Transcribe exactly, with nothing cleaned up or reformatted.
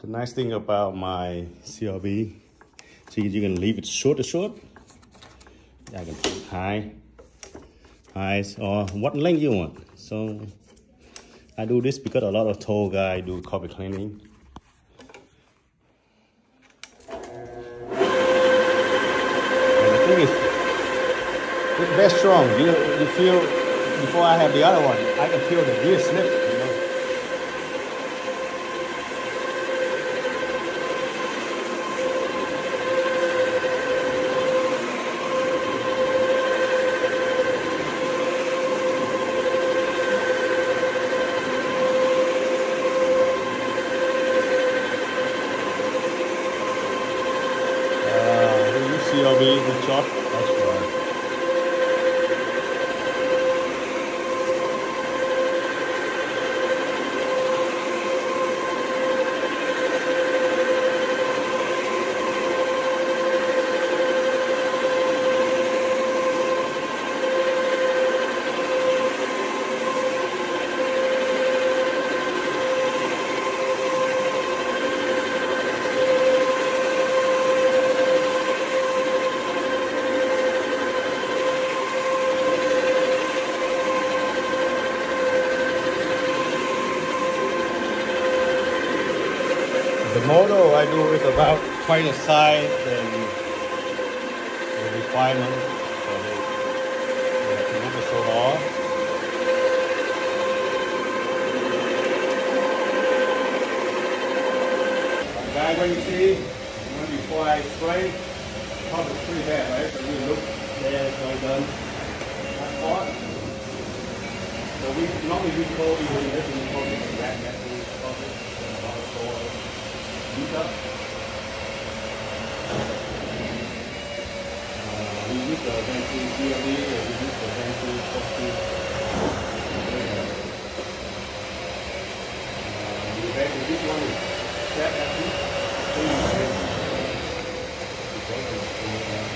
The nice thing about my C R V, so you can leave it short to short. I can put high, highs, or what length you want. So I do this because a lot of tow guys do carpet cleaning. And the thing is, it's very strong. You you feel, before I have the other one, I can feel the gear slip, you know. C R V, the shot, that's right. The model I do is about twice the size than the requirement for the, the motor so long. Guys, when you see, when before I spray, the top is pretty bad, right? So you look there, it's all done. That's hot. So we normally we call even this we call it rat rat soil. Heat up. Uh, we use the Venturi C R V, or we use the Venturi Foxy. Uh, this one is set at least three.